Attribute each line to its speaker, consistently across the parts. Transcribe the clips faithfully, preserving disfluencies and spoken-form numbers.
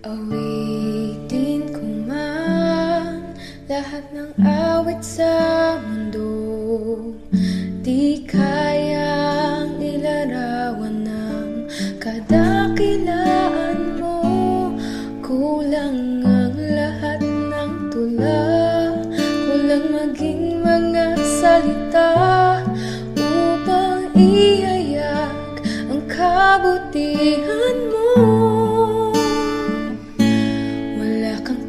Speaker 1: Awitin ko man lahat ng awit sa mundo, di kayang ilarawan ng kadakilaan mo. Kulang ang lahat ng tula, kulang maging mga salita upang ihayak ang kabutihan mo. Wala kang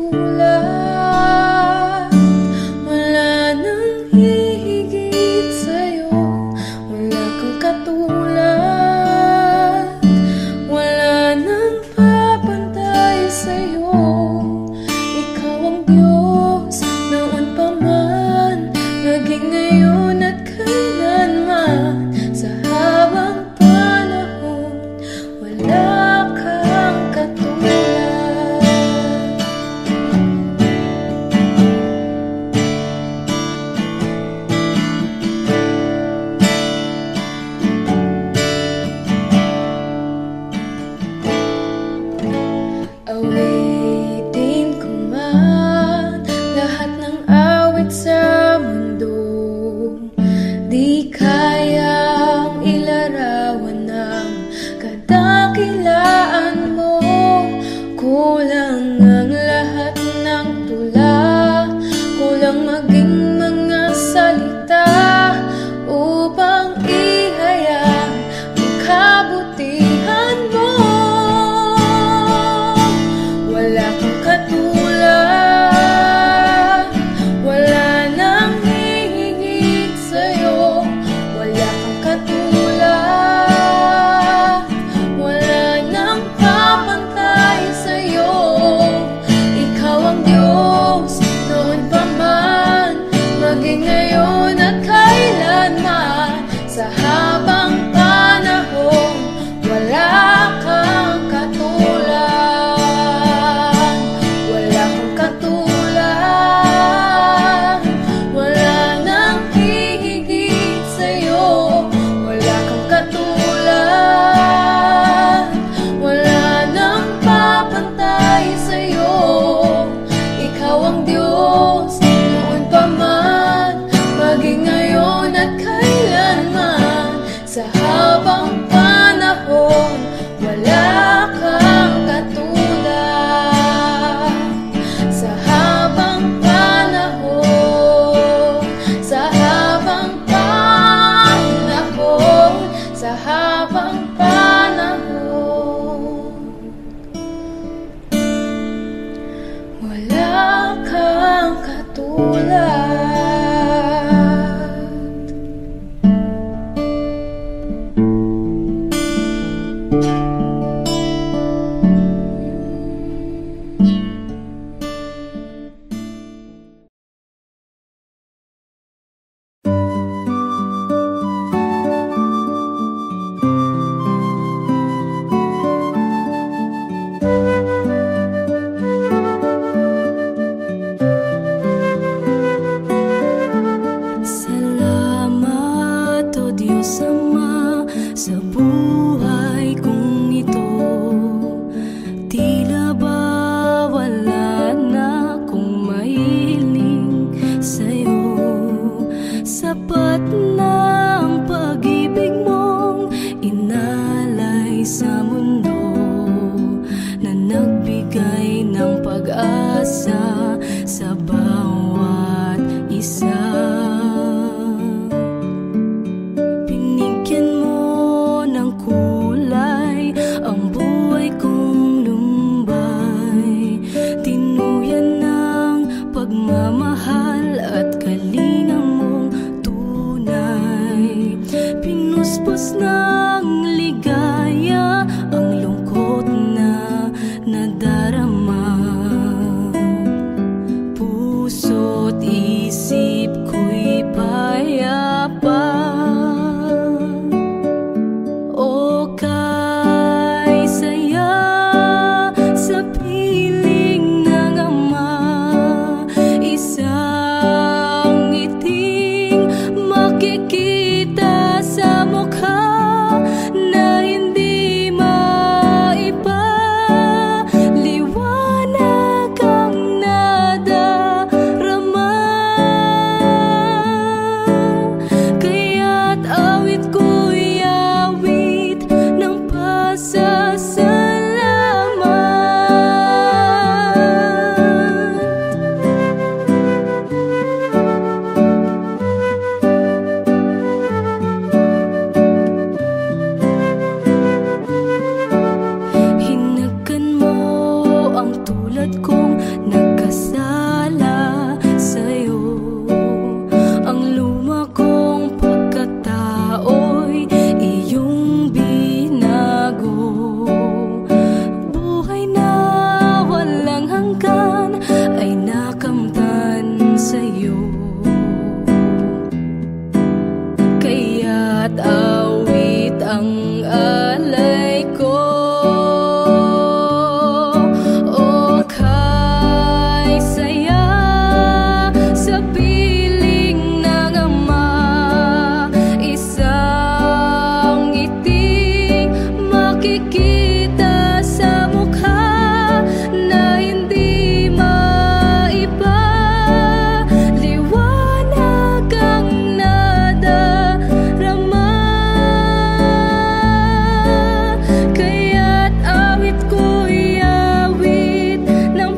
Speaker 1: katulad, wala nang hihigit sa'yo. Wala kang katulad, wala nang papantay sa'yo. Ikaw ang Diyos noon pa man, maging ngayon at kailanman. Sa habang panahon, wala kang katulad. Awitin ko man lahat ng awit sa mundo, di kayang ilarawan ng kadakilaan mo. Kulang ang lahat ng tula, kulang maging mga salita upang ihayag ang kabutihan mo. Wala kang katulad, wala nang hihigit sa'yo. Wala kang katulad, wala nang papantay sa'yo. Ikaw ang Diyos noon pa man, maging ngayon at kailanman. Sa habang panahon, wala kang katulad. Wala kang katulad, wala nang hihigit sa'yo. Wala kang katulad, wala nang papantay sa'yo. Ikaw ang Diyos noon pa man, maging ngayon at kailanman. Sa habang panahon, wala kang katulad. Sa habang panahon, sa habang panahon, sa habang panahon, wala kang katulad.
Speaker 2: Salamat, O Diyos Ama, sa buhay kong ito. Tila ba wala na akong mahiling sa'yo. Sapat na ang pag-ibig mong inalay sa mundo, na nagbigay ng pag-asa sa bawat isa. Binigyan mo ng kulay ang buhay kong lumbay. Tinuyan ng pagmamahal at kalinga mong tunay. Pinuspos ng ligaya ang lumbay makikita sa mukha na hindi maiba. Liwanag ang nadarama, kaya't awit ko'y awit ng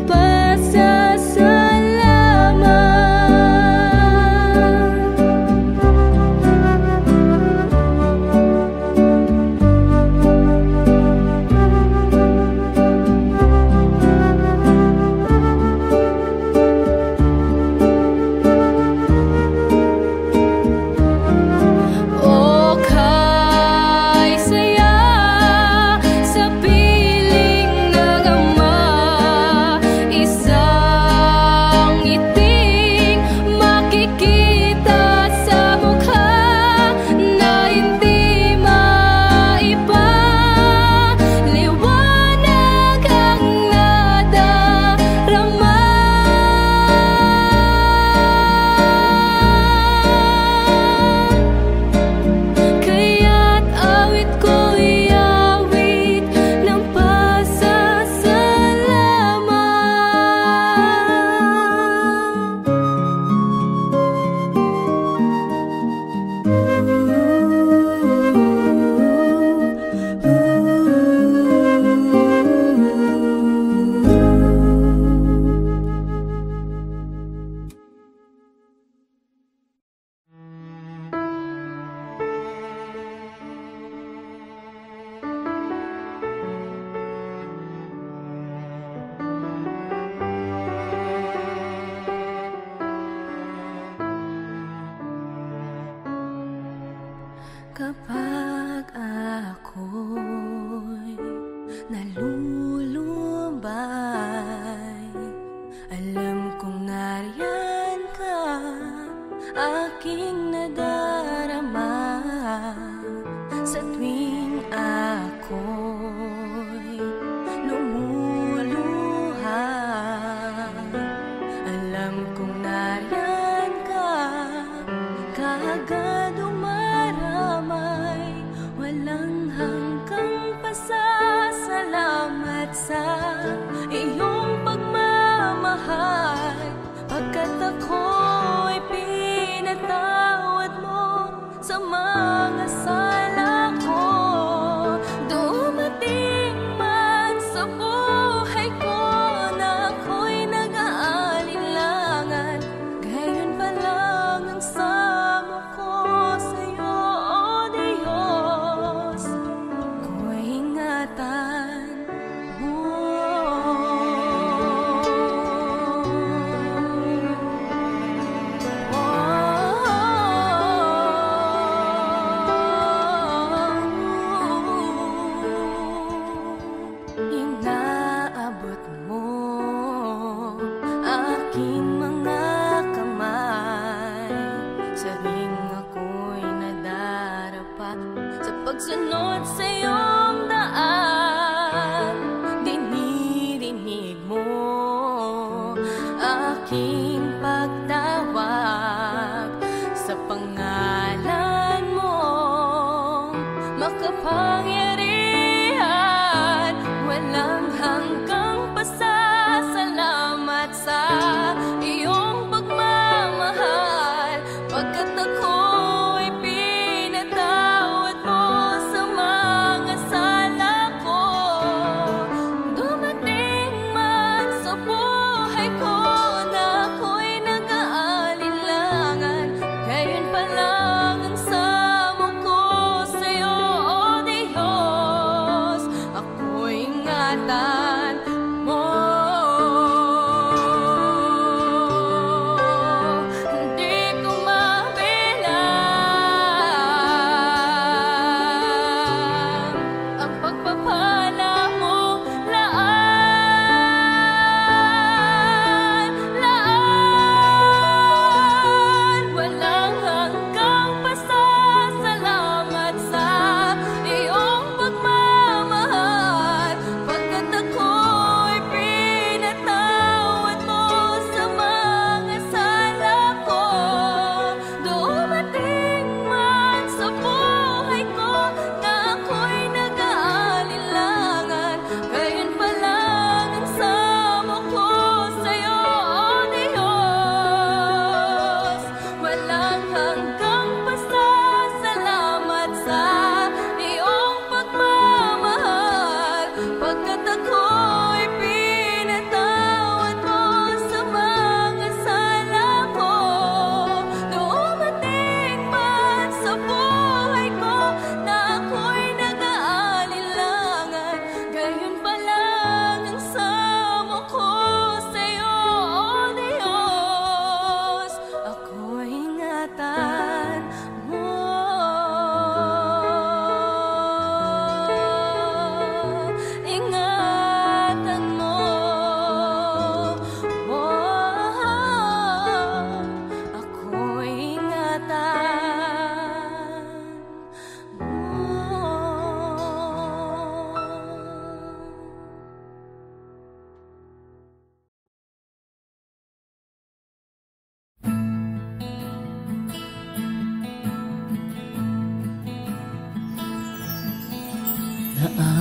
Speaker 2: kapag ako'y nalulumbay, alam kong nariyan ka, aking nadarama. Sa tuwing ako'y lumuluha, alam kong nariyan ka, kaagad umaramay. Walang hanggang pasasalamat sa iyong pagmamahal, pagkat ako'y pinatawad mo sa mga sala ko. Dumating man sa buhay ko na ako'y nag-aalinlangan, gayon pa lang ang samo ko sa'yo, O Diyos, ko'y ingatan mo. Oh,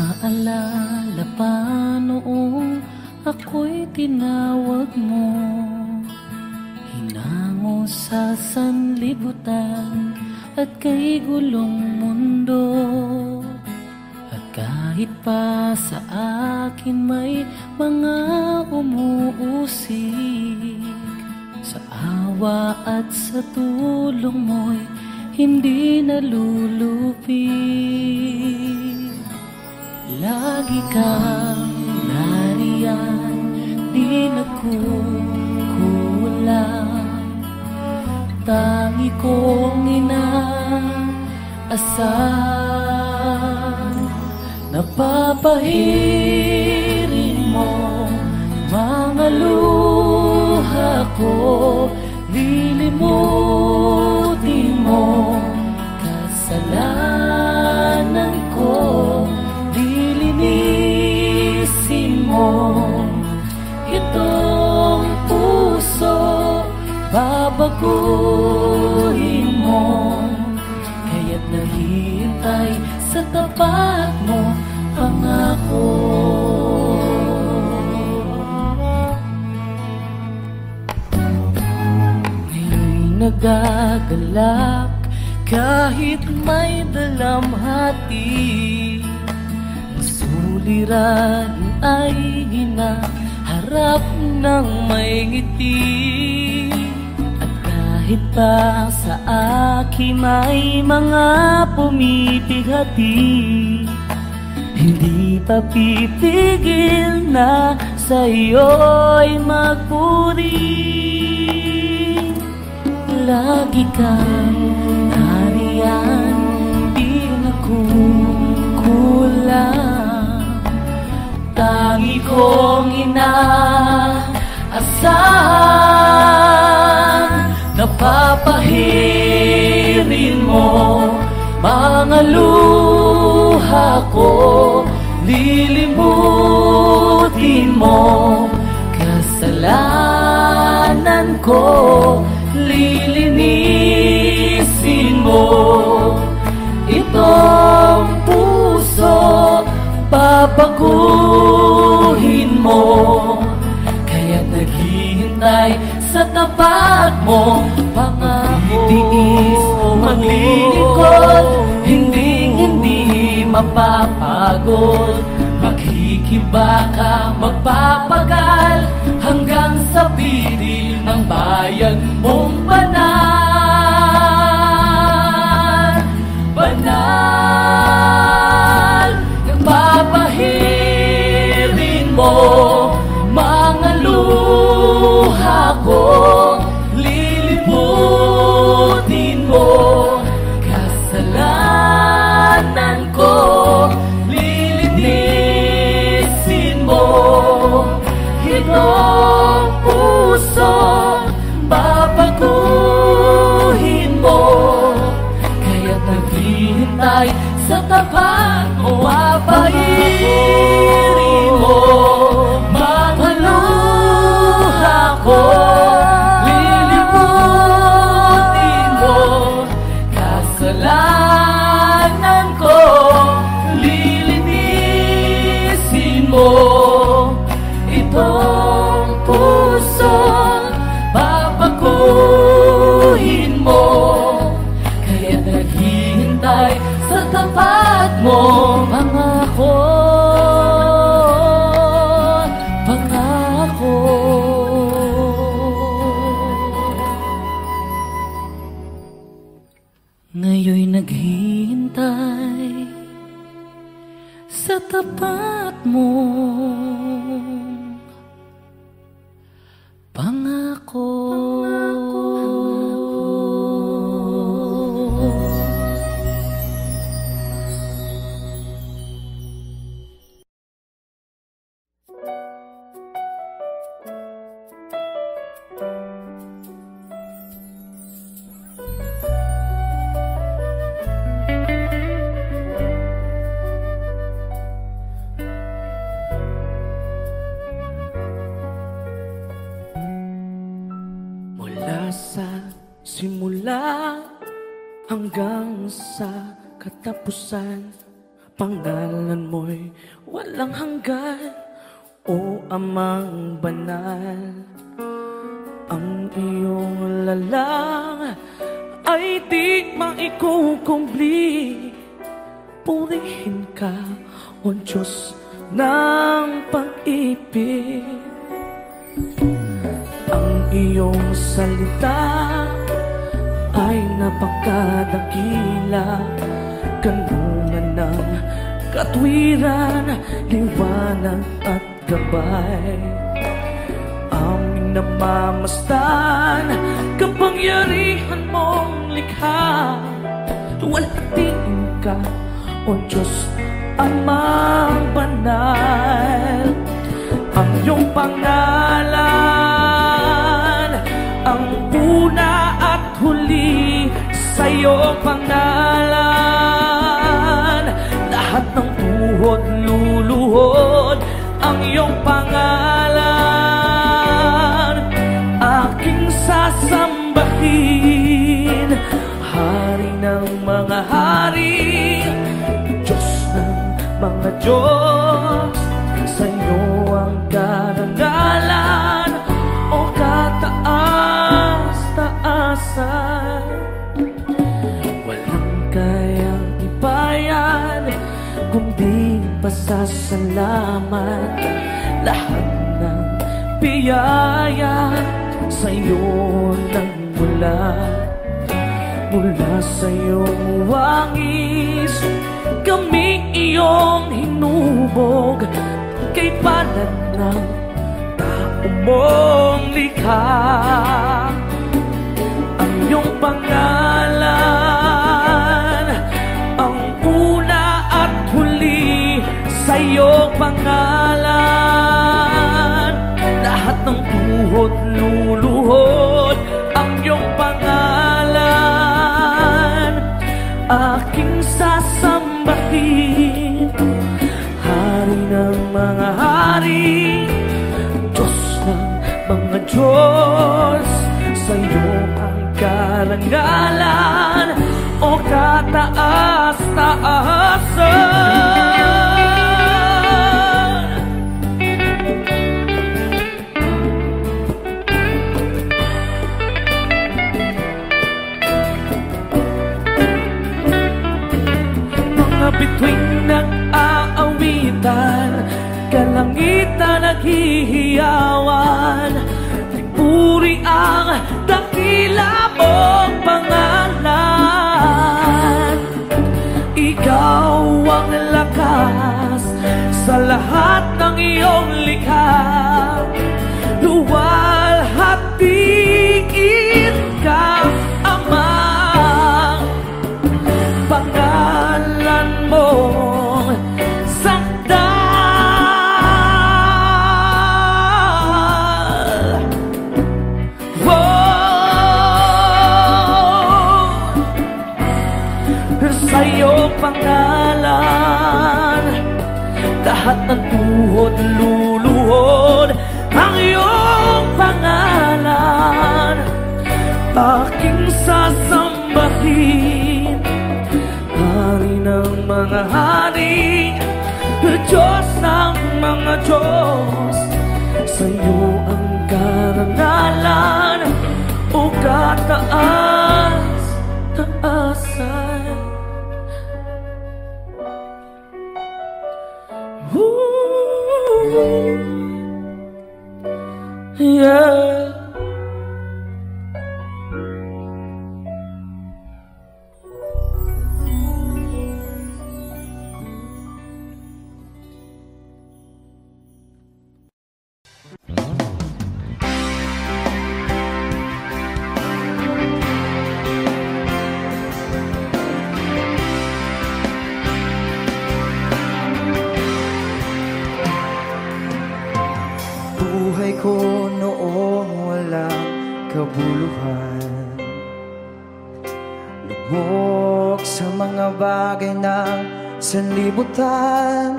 Speaker 3: Naalala pa noong ako'y tinawag mo, hinango sa sanlibutan at kay gulong mundo. At kahit pa sa akin may mga umuusik, sa awa at sa tulong mo'y hindi nalulupig. Lagi kang nariyan, di nagkukulang. Tangi kong inaasahan, napapahirin mo mga luha ko. Lilimutin mo kasalanan ko, lilinisin mo itong puso, babaguhin mo. Kaya't nahihintay sa tapat mo, pangako. Nagagalak kahit may dalamhati, suliran ay hinaharap ng may ngiti. At kahit pa sa akin may mga pumipigati, hindi pa pipigil na sa'yo'y magpuri. Lagi kang nariyan, di nagkukulang. Tangi kong inaasahan, napapahirin mo mga luha ko. Lilimutin mo kasalanan ko, lilinisin mo itong puso, babaguhin mo. Kaya't naghihintay sa tapat mo, pangako. Tiis, maglilingkod, hindi hindi mapapagod. Maghihikibaka, magpapagal hanggang sa piling ng bayan mong banal. Banal, napapahirin mo mga luha ko. Lilimutin mo kasalanan ko, lilinisin mo itong puso, babaguhin mo. Kaya't naghihintay sa tapat mo, papahirin mo mga luha ko. Lilimutin mo kasalanan ko, lilinisin mo itong puso, babaguhin mo. Kaya't naghihintay sa tapat mo, pangako. Pangako. Ngayon'y naghihintay sa tapat mo, pangako. Sa simula hanggang sa katapusan, Pangalan mo'y walang hanggan, o Amang banal. Ang iyong lalang ay di maikukumpli. Purihin ka, o Diyos ng pag-ibig. Ang iyong salita ay napakadakila, kanungan ng katwiran, liwanag at gabay. Aming namamasdan, kapangyarihan mong likha. Luwalhatiin ka, o Diyos, Amang banal. Ang iyong pangalan, ang una at huli, sa iyong pangalan lahat ng tuhod luluhod. Ang iyong pangalan aking sasambahin, Hari ng mga hari, Diyos ng mga Diyos. Sa iyo ang karangalan, o kataas-taasan. Walang kayang ibayan, kundi pasasalamat. Lahat ng biyaya sa iyo nagmula. Mula sa iyong wangis, kami iyong hinubog. Kay palad ng tao mong likha. Ang iyong pangalan, ang una at huli, sa iyong pangalan lahat ng tuhod luluhod. Ang iyong pangalan aking sasambahin, Hari ng mga hari, Diyos ng mga Diyos. Sa iyo ang karangalan, o kataas-taasan. Mga bituing nag-aawitan, kalangitan naghihiyawan. Puri ang dakila mong pangalan. Ikaw ang lakas sa lahat ng iyong likha. Luwalhatiin ka, Ama. Pangalan mo sa iyong pangalan lahat ng tuhod luluhod. Ang iyong pangalan aking sasambahin, Hari ng mga hari, Diyos ng mga Diyos. Sa iyo ang karangalan, o kataas-taasan. Yeah.
Speaker 4: Buhay ko noong walang kabuluhan, lubog sa mga bagay ng sanlibutan.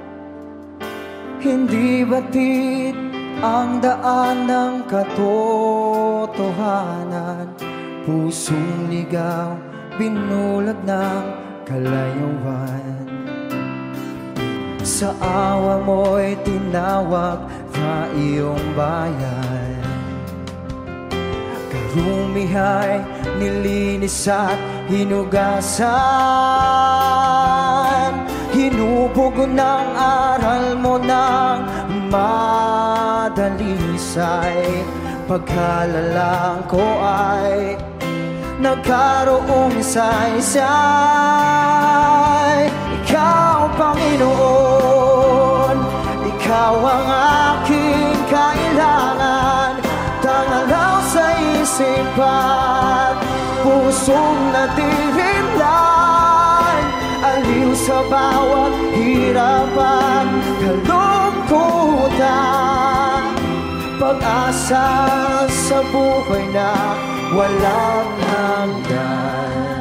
Speaker 4: Hindi batid ang daan ng katotohanan, pusong ligaw, binulag ng kalayuan. Sa awa mo'y tinawag na iyong bayan. Karumihay nilinis at hinugasan. Hinubog ng aral mo ng madalisay. Pagkalalang ko ay nagkaroong saysay. Ikaw, Panginoon, ikaw ang aking kailangan. Tangalaw sa isip at pusong natirinlan. Aliw sa bawat hirap at kalungkutan. Pag-asa sa buhay na walang hanggan.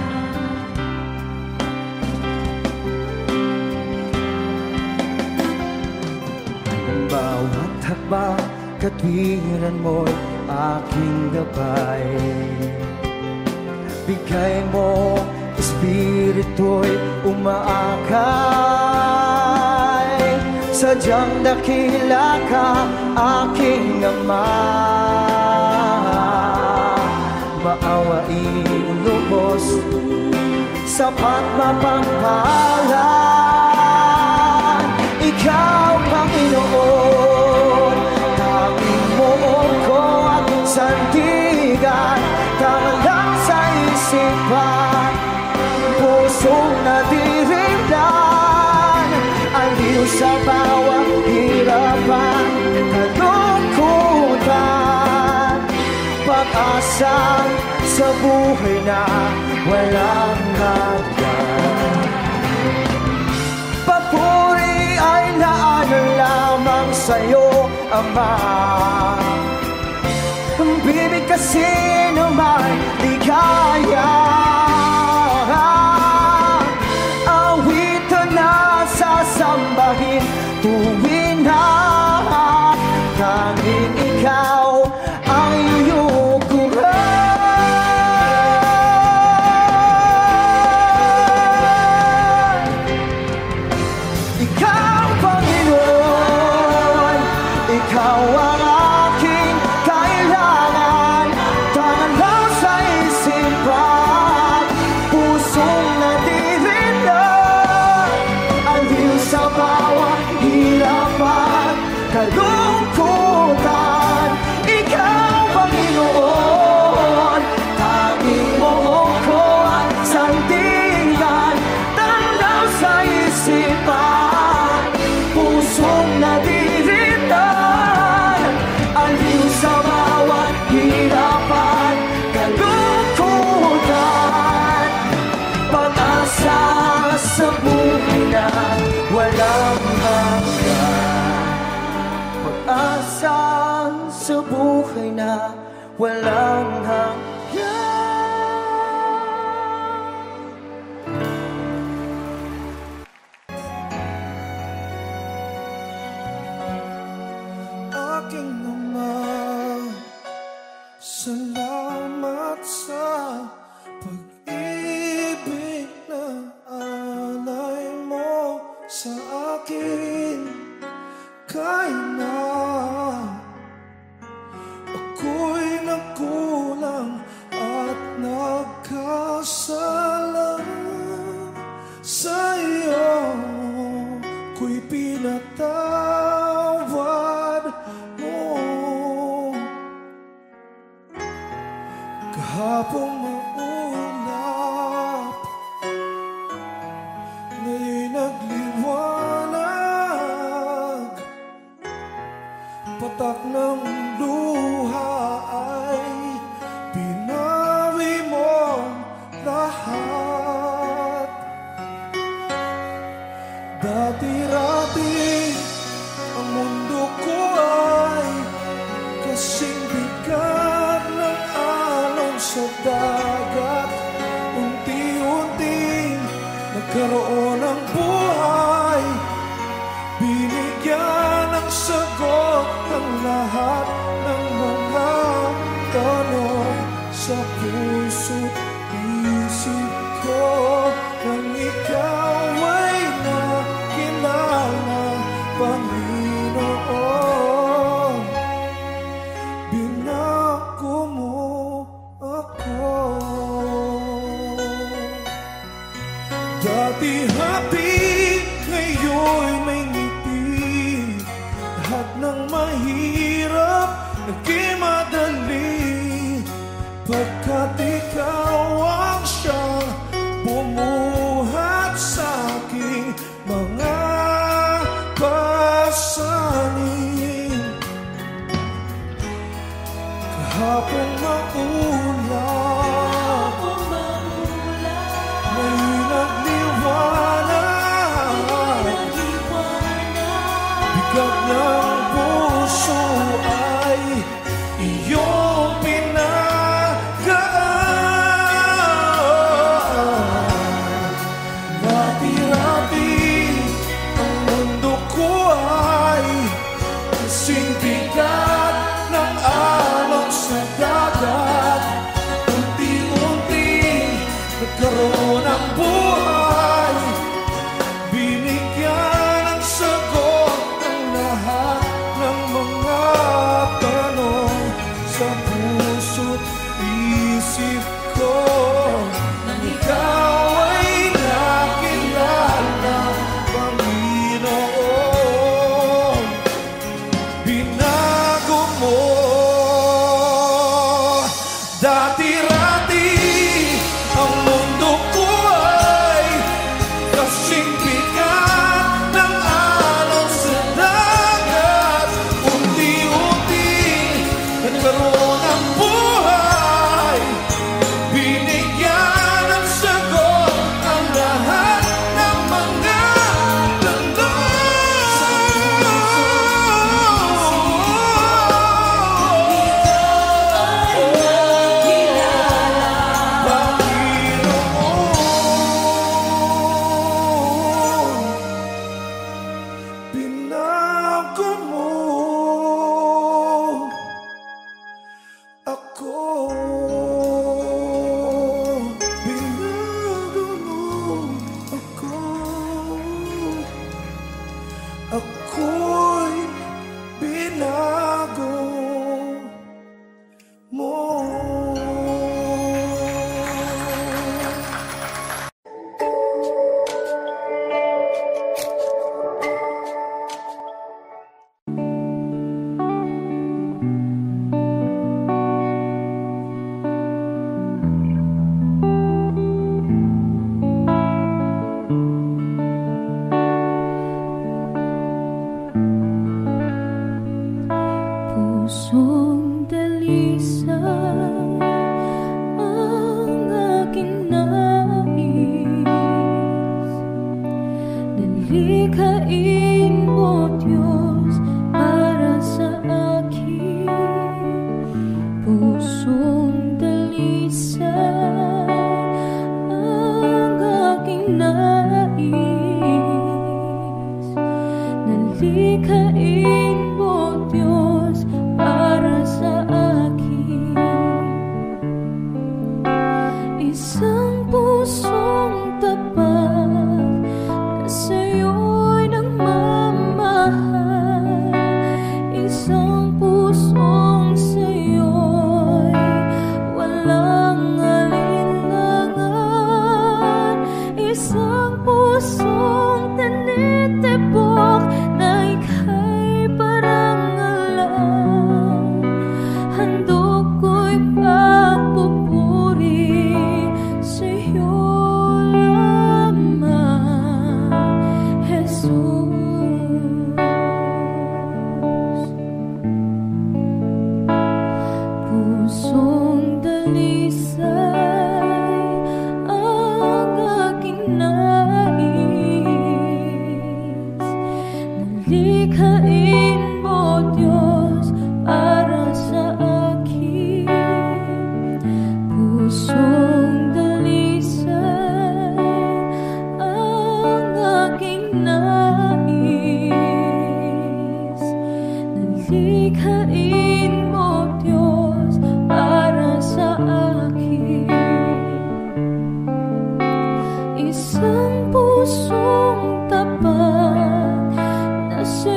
Speaker 4: Bawat hakbang katwiran mo'y aking gabay. Bigay mo, espiritu'y umaakay. Sadyang dakila ka, aking Ama. Maawaing lubos, sapat mapagpalan. Ikaw, Panginoon, tanging mo ko at sandigan. Tanglang sa isipan, pusong nadirinlan. Aliw sa bawat hirapan, kalungkutan. Pag-asa sa buhay na walang hanggan. Papuri ay naanan lamang sa'yo, Ama. Bibig kasi naman di kaya. Awitan na sasambahin tuwin na tanging ikaw ang iyong kuran. Ikaw, Panginoon, ikaw ang aking kailangan. Tangalaw sa isipan, pusong nadirinlan. Aliw sa bawat hirapan, kalungkutan. Ikaw, Panginoon, tanging mo ko at sandigan. Tangalaw sa isipan, pusong nadirinlan. Aliw sa bawat hirapan, kalungkutan. Pag-asa sa buhay na walang hanggan. Pag-asa sa buhay na walang hanggan.
Speaker 5: Aking Ama, salamat sa pag-ibig na alay mo sa akin. Kahit na ako'y nagkulang at nagkasala sa iyo, ko'y pinatawad mo. Kahapon maulap, ngayon'y nagliwanag. Patak ng luha ay pinawi mo lahat. Dati-rati ang mundo ko ay kasing bigat ng alon sa dagat. Unti-unting nagkaroon ng buhay, binigyan ng sagot ang lahat ng mga tanong. Panginoon, binago mo ako. Dati happy, ngayon may ngiti. Lahat ng mahirap naging madali, pagkat ikaw ang siyang bumuhat sa aking mga pasanin. Kahapon maulan, ngayon nagliwanag. Bigat ng puso ay iyong pinagaan. Rati-rati ang mundo ko ay kasing bigat ng alon sa dagat. Unti-unti nagkaroon ng buhay, binigyan ng sagot ng lahat ng mga tanong sa puso't isip ko. Nang ikaw ay nakilala, Panginoon, binago mo. Dati-rati ang mundo ko ay kasing bigat ng alon sa dagat. Unti-unti nagkaroon ng buhay, binigyan ng sagot ang lahat ng mga binago mo ako. Binago mo ako. Ako'y binago mo.
Speaker 1: Pusong dalisay ang aking nais, dalikhain mo, Diyos, para sa akin. Pusong dalisay ang aking nais, dalikhain mo, Diyos, para sa akin. Isang pusong tapat na sa'yo'y nagmamahal, isang pusong sa'yo'y walang alinlangan, isang pusong tinitibok na ika'y parangalan. Handog ko'y pagpupuri sa'yo lamang, Jesus. Pusong dalisay ang aking nais, dalikhain mo, Diyos, para sa akin. Pusong dalisay ang aking nais, dalikhain mo, Diyos, para sa akin. Isang pusong tapat na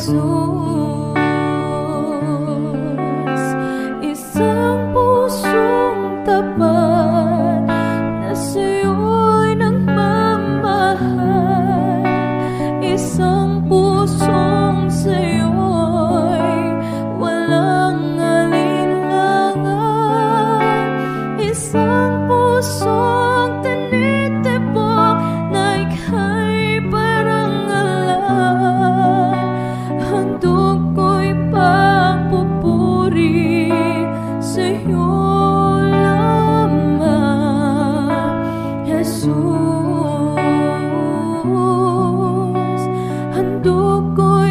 Speaker 1: Jesus, isang pusong tapat na sa'yo'y nagmamahal, isang pusong sa'yo'y walang alinlangan, isang pusong tinitibok na ika'y parangalan. Handog ko'y papupuri sa'yo lamang, Jesus. Handog ko'y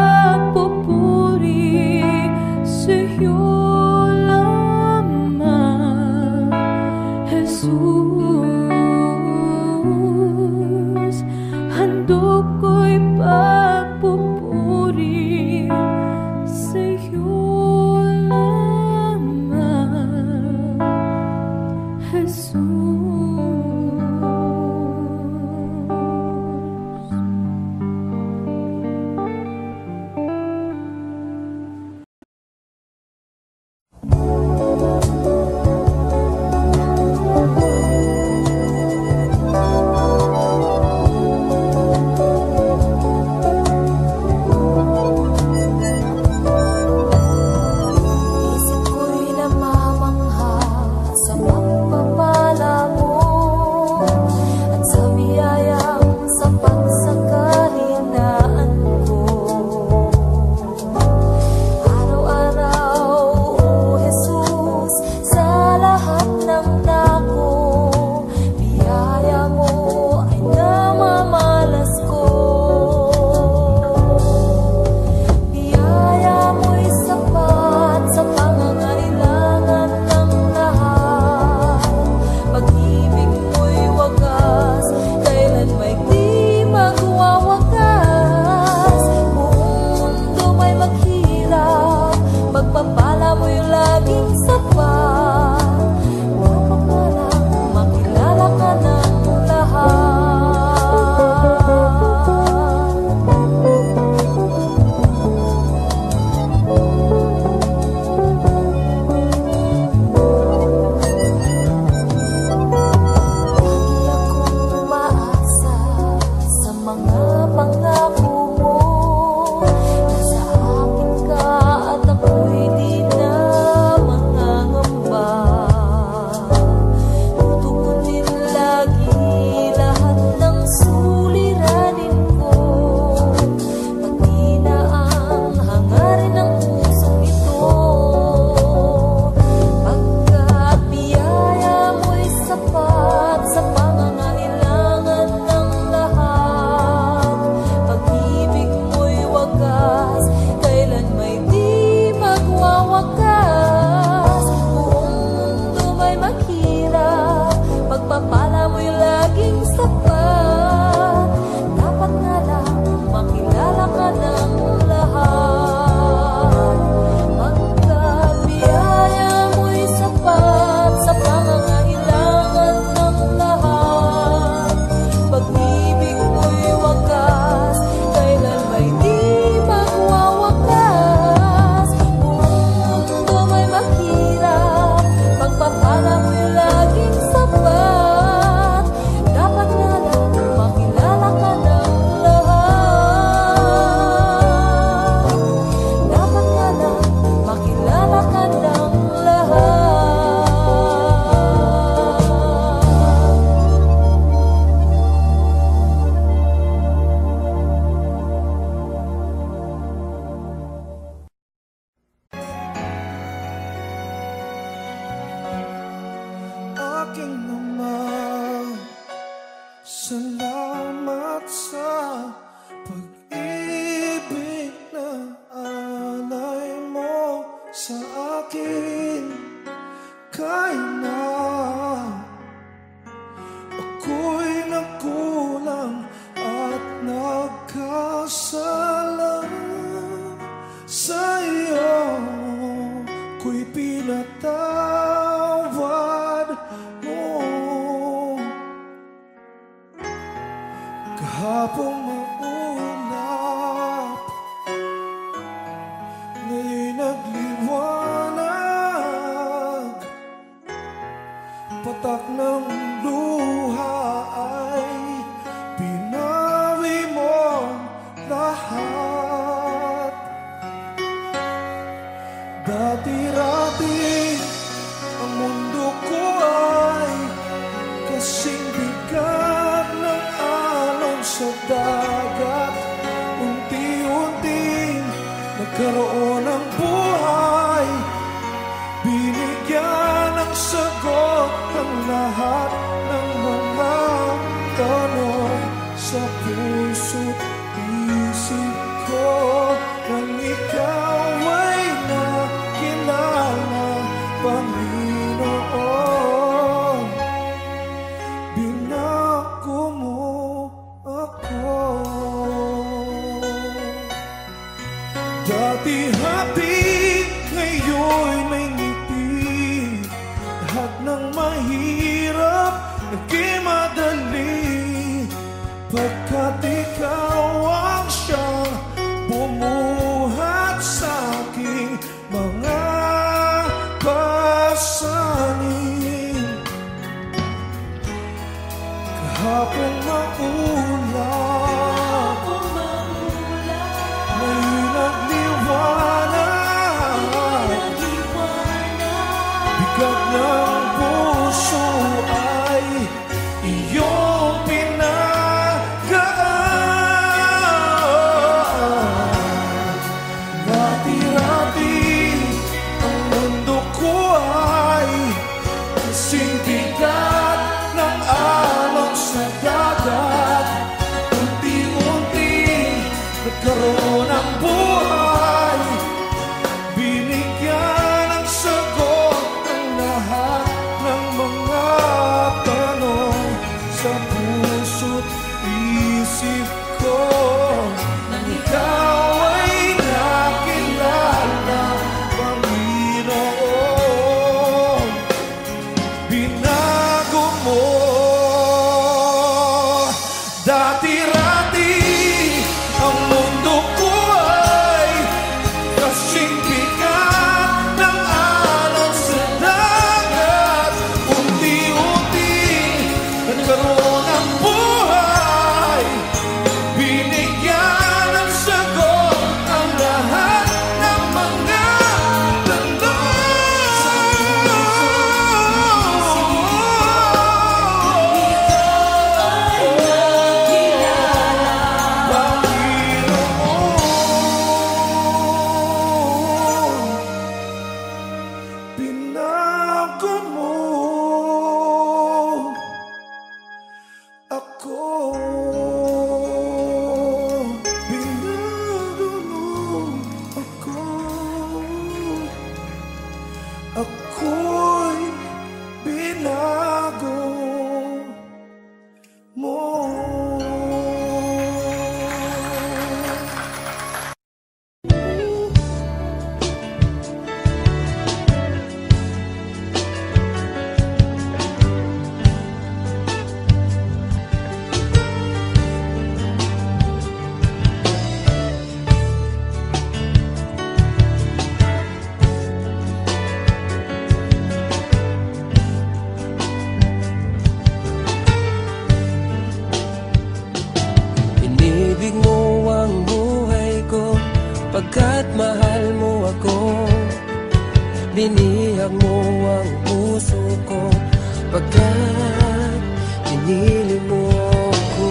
Speaker 1: papupuri sa'yo lamang, Jesus. Handog ko'y papupuri sa'yo lamang, Jesus.
Speaker 5: nagkaroon ng buhay. Binigyan ng sagot ang lahat ng mga tanong sa puso't isip ko. Nang ikaw ay nakilala, Panginoon, binago mo ako. Dati happy, ngayon may ngiti. Lahat ng mahirap naging madali, pagkat ikaw ang siyang bumuhat sa aking mga pasanin. Kahapon maulan, may nagliwanag, bigat ng puso ay iyong pinagaan. Rati-rati ang mundo ko ay kasing bigat ng alon sa dagat. Unti-unti nagkaroon ng buhay, binigyan ng sagot ang lahat ng mga tanong sa puso't isip ko. Nang ikaw ay nakilala, Panginoon, binago mo. Dati-rati ang mundo ko ay kasing bigat ng alon sa dagat. Unti-unti nagkaroon ng buhay, binigyan ng sagot ang lahat ng mga binago mo ako. Binago mo ako. Ako'y binago mo.
Speaker 6: Inibig mo ang buhay ko, pagkat mahal mo ako. Binihag mo ang puso ko, pagkat pinili mo ako.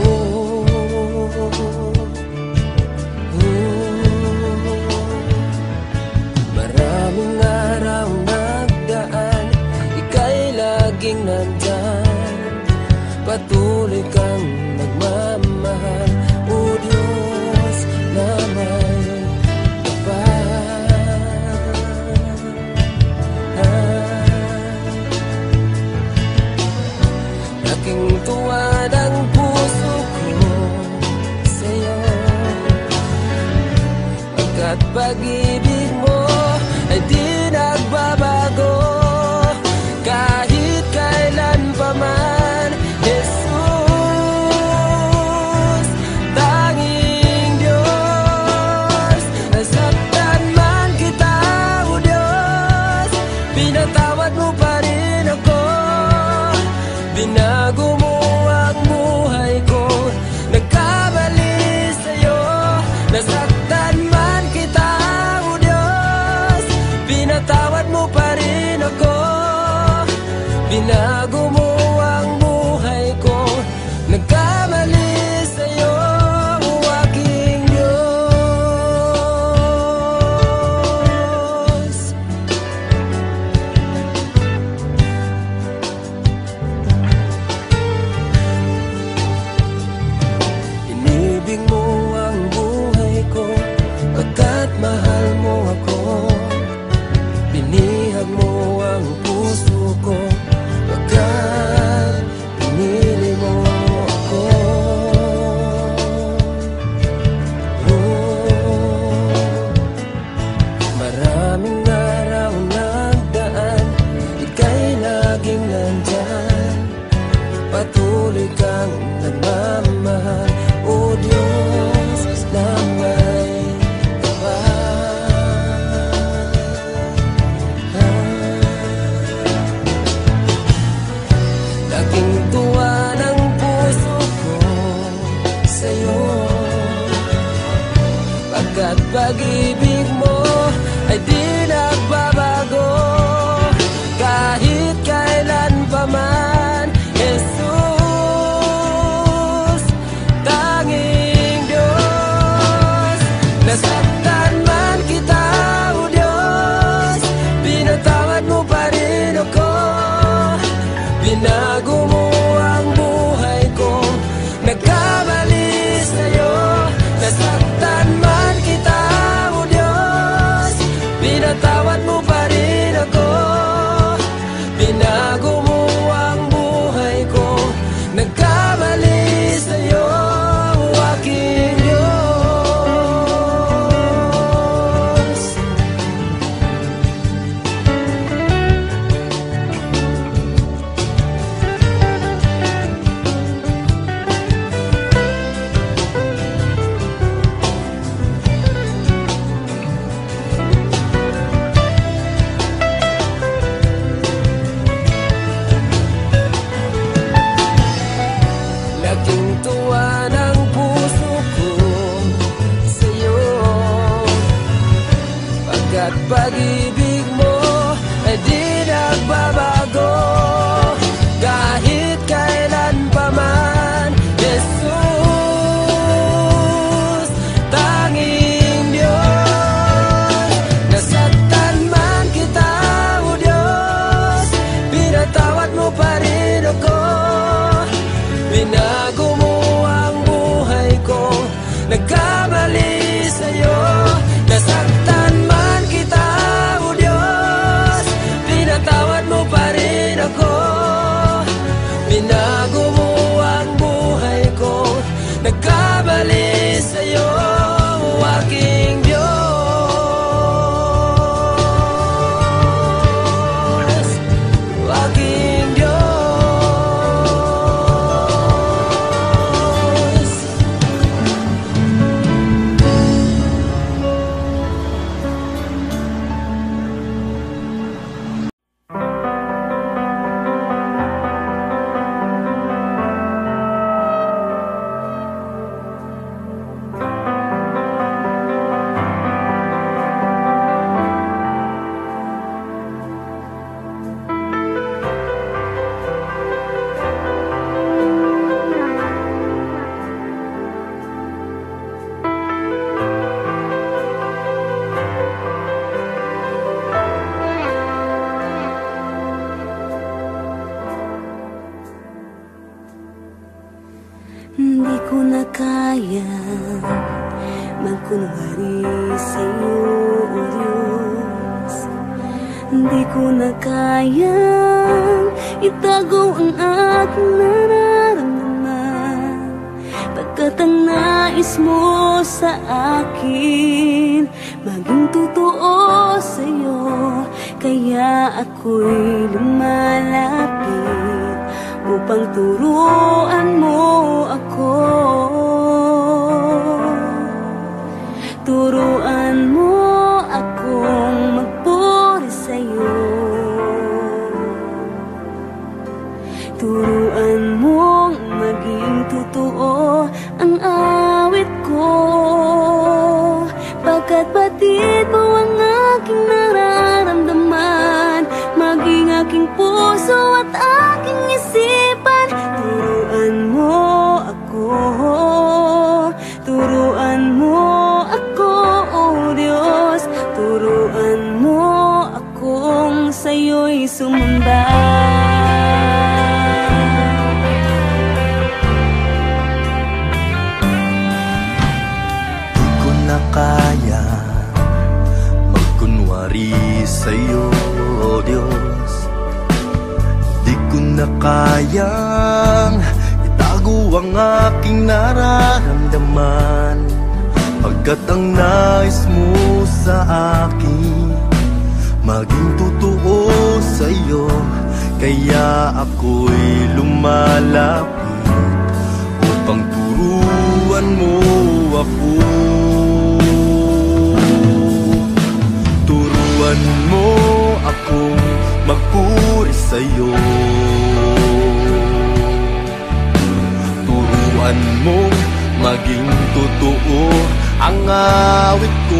Speaker 6: Maraming araw nagdaan, ika'y laging nandyan. Patuloy kang nagmamahal, o Diyos na may kapal. Aking tuwad ang puso ko sa'yo, pagkat pag-ibig mo ay di nagbabago. Kahit kailan pa man, Jesus, tanging Diyos. Nasaktan man kita, o Diyos, pinatawad mo pa rin ako. Binago mo ang buhay ko, nagkamali sa'yo. Nasaktan man kita, o Diyos, pinatawad mo pa rin ako. Binago mo ang buhay ko, nagkamali sa'yo, o aking Diyos. Pagkat pag-ibig mo ay di nagbabago kahit kailan pa man. Jesus, tanging Diyos. Nasaktan man kita, O Diyos, pinatawad mo pa rin ako. Binago mo ang buhay ko, nagkamali sa'yo. Nasaktan man kita, O Diyos, pinatawad mo pa rin ako. Binago mo ang buhay ko, nagkamali sa'yo, aking Diyos. Laking tuwa ng puso ko sa'yo, pagkat pag-ibig mo ay di nagbabago kahit kailan pa man. Jesus, tanging Diyos. Nasaktan man kita, O Diyos, pinatawad mo pa rin ako. Binago mo ang buhay ko, nagkamali sa'yo. Nasaktan man kita, O Diyos, pinatawad mo pa rin ako. Binago mo ang buhay ko, nagkamali sa'yo, aking Diyos, aking Diyos.
Speaker 1: Hindi ko na kaya magkunwari sa'yo, O Diyos. Hindi ko na kaya itago ang aking nararamdaman, pagkat ang nais mo sa akin maging totoo sa'yo. Kaya ako'y lumalapit upang turuan mo ako. Turuan mo akong magpuri sa'yo. Turuan mong maging totoo ang awit ko, pagkat batid mo ang aking nararamdaman, maging aking puso at aking isipan. Turuan mo ako, turuan mo ako, O Diyos. Turuan mo akong sa'yo'y sumamba.
Speaker 5: Di ko na kaya magkunwari sa'yo, O Diyos. Di ko na kayang itago ang aking nararamdaman, pagkat ang nais mo sa akin maging totoo sa'yo. Kaya ako'y lumalapit upang turuan mo ako. Turuan mo akong magpuri sa'yo. Turuan mo maging totoo ang awit ko.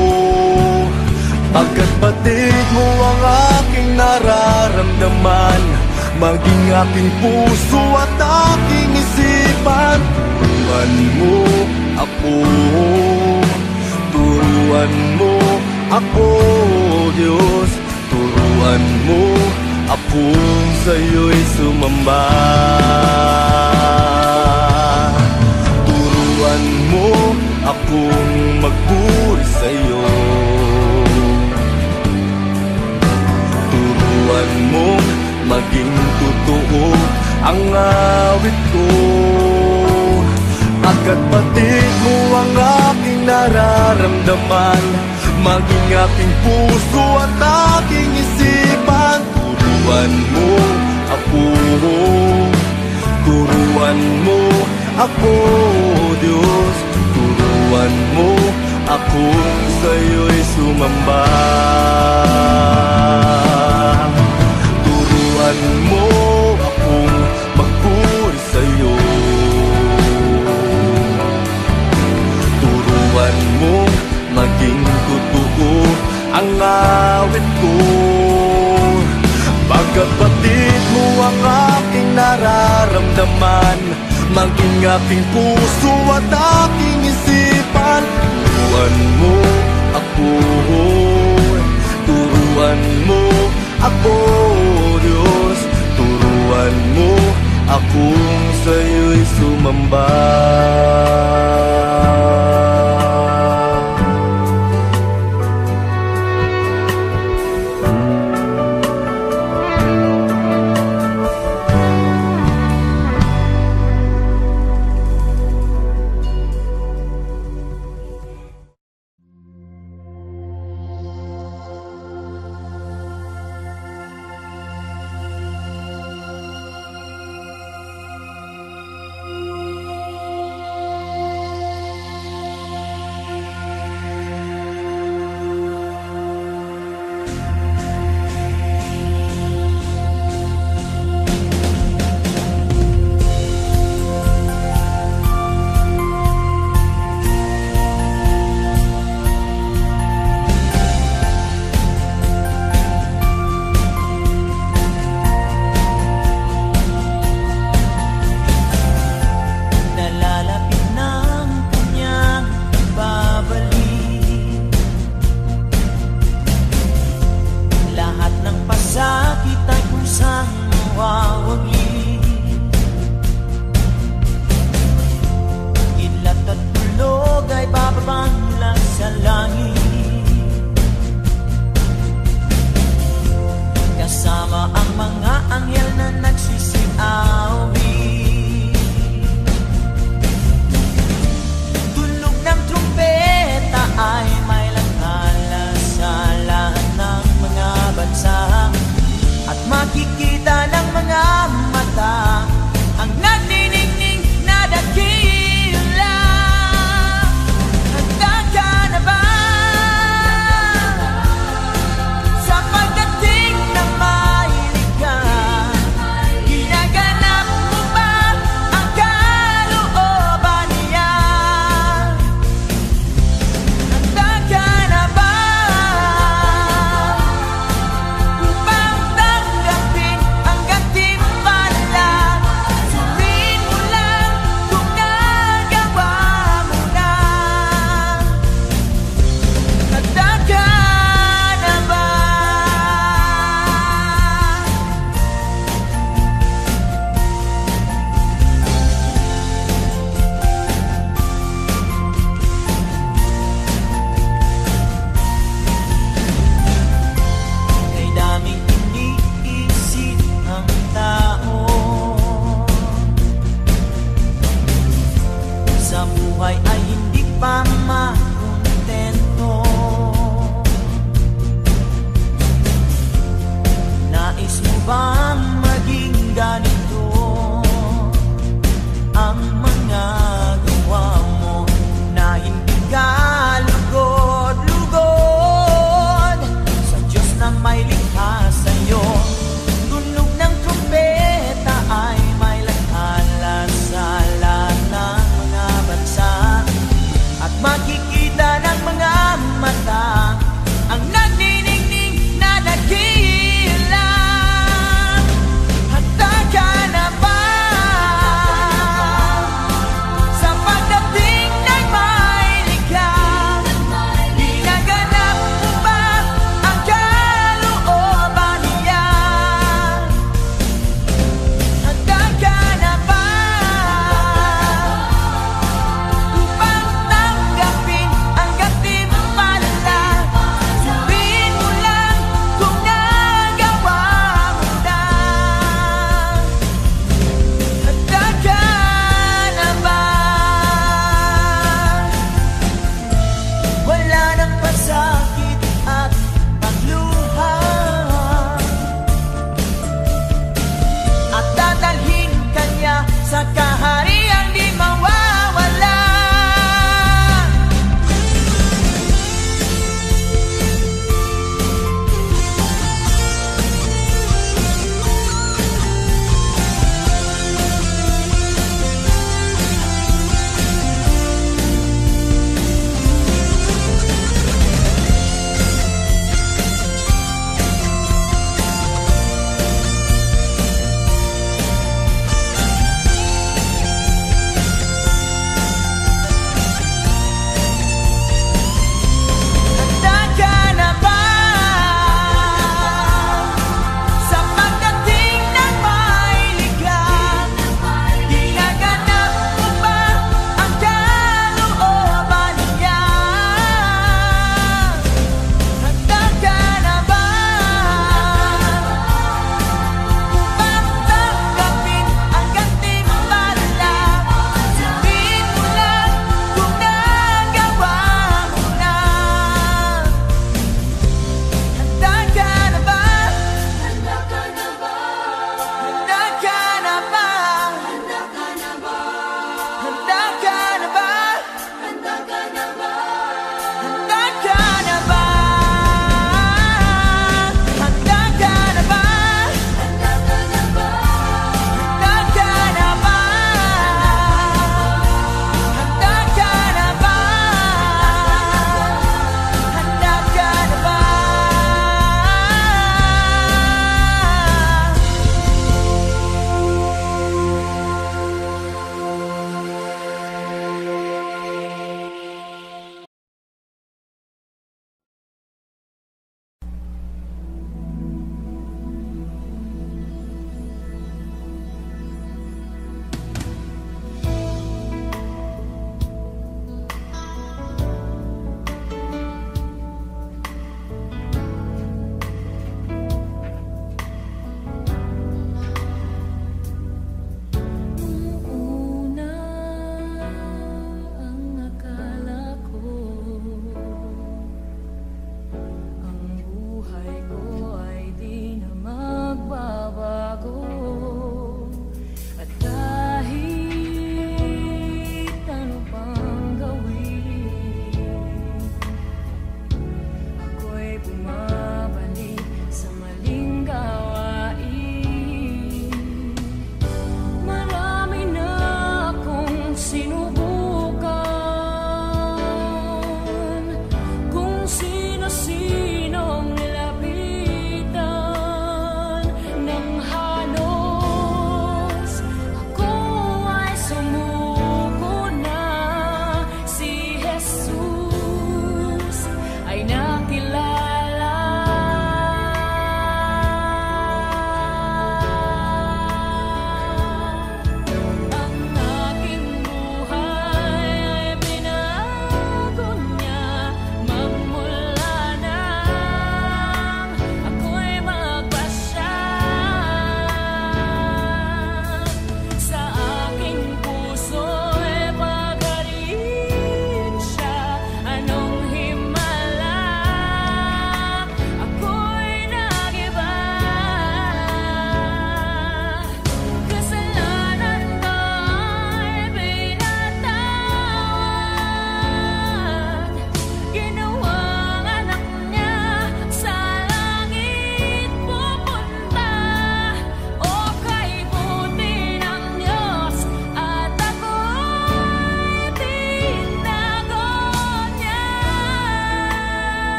Speaker 5: Pagkat batid mo ang aking nararamdaman, maging aking puso at aking isipan. Turuan mo ako, turuan mo ako, Diyos. Turuan mo akong sa'yo'y sumamba. Turuan mo akong magpuri sa'yo. Turuan mo maging totoo ang awit ko. Pagkat batid mo ang aking nararamdaman, maging aking puso at aking isipan. Turuan mo ako, turuan mo ako, Diyos. Turuan mo akong sa'yo'y sumamba. Turuan mo akong magpuri sa'yo. Turuan mo maging totoo ang awit ko. Pagkat batid mo ang aking nararamdaman, maging aking puso at aking isipan. Turuan mo ako, turuan mo ako, Diyos. Turuan mo akong sa'yo'y sumamba.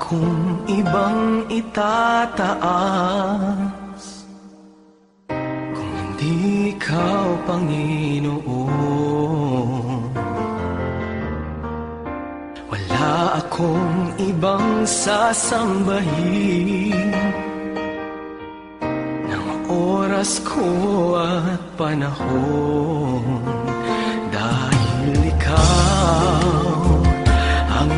Speaker 6: akong ibang itataas kung hindi ikaw, Panginoon. Wala akong ibang sasambahin ng oras ko at panahon, dahil ikaw ang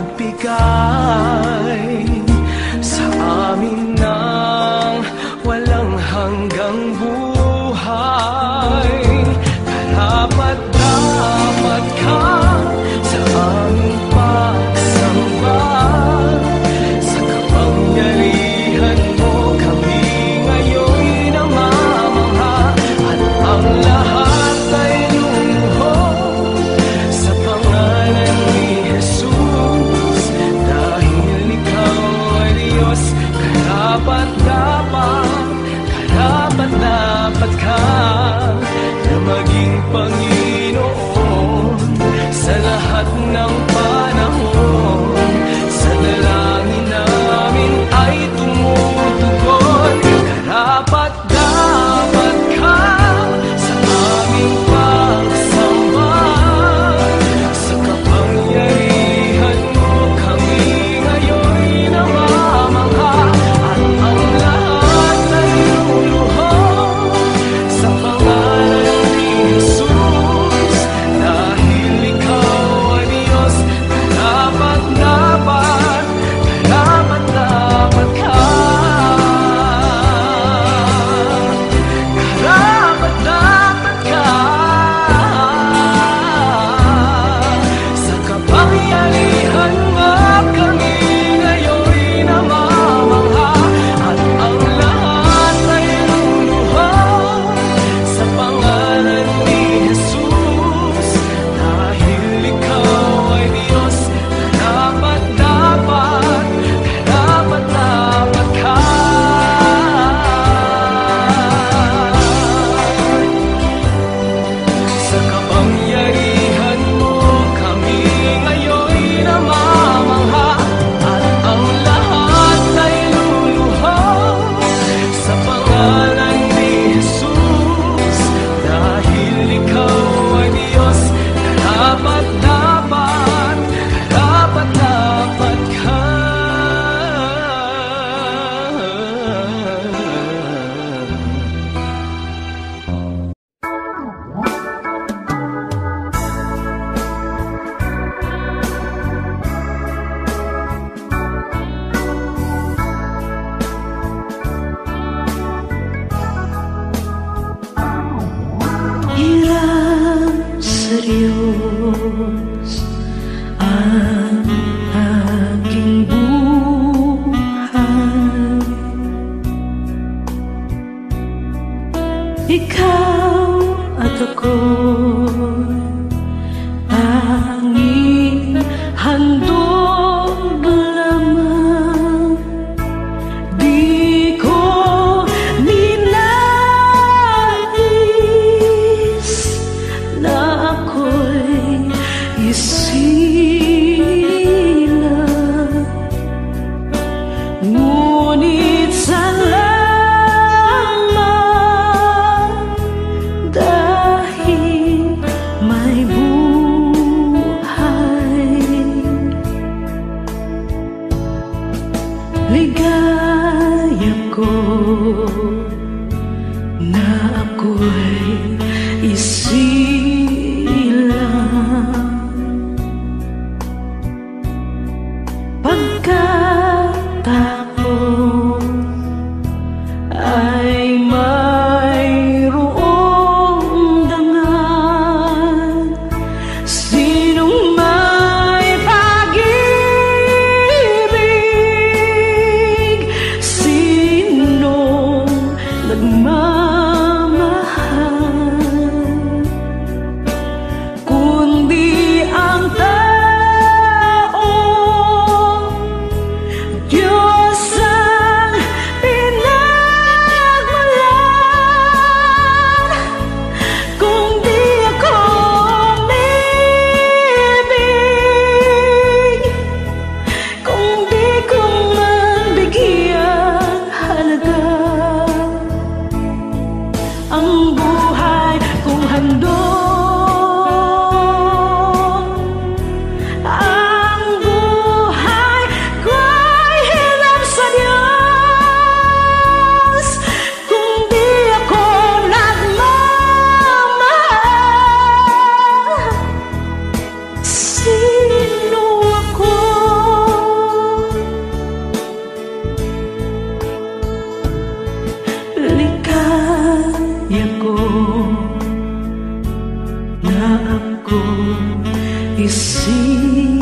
Speaker 6: nagbigay sa amin ng walang hanggang buhay. Karapat-dapat ka sa aming pagsamba, sa kapangyarihan mo kami ngayon namamangha, at ang lahat ay lumuhod sa pangalan ni Jesus, dahil ikaw ay Diyos. Karapat-dapat, karapat-dapat ka na maging Panginoon sa lahat ng panahon. Sa dalangin namin ay tumutugon. Karapat-dapat ka sa aming pagsamba, sa kapangyarihan mo kami ngayon namamangha, at ang lahat ay luluhod sa pangalan ni Jesus, dahil ikaw ay Diyos. Karapat-dapat, karapat-dapat ka. Karapat-dapat ka sa kapangyarihan mo kami ngayon namamangha, at ang lahat ay luluhod sa pangalan ni Jesus, dahil ikaw ay Diyos. Karapat-dapat, karapat-dapat ka. Sa kapangyarihan mo kami ngayon namamangha, at ang lahat ay luluhod sa pangalan ni Jesus, dahil ikaw ay Diyos. Karapat-dapat, karapat-dapat ka.
Speaker 1: Hirap sa Diyos ang aking buhay. Ikaw at ako'y tanging handog lamang. Di ko ninais na ako'y isilang, ngunit salamat dahil may buhay. Ligaya ko na ako'y isilang, pagkatapos ay mayroong dangan. Sinong may pag-ibig, sinong nagmamahal, kundi ang tao. Diyos ang pinagmulan. Kung di ako umibig, kung di ko
Speaker 3: isip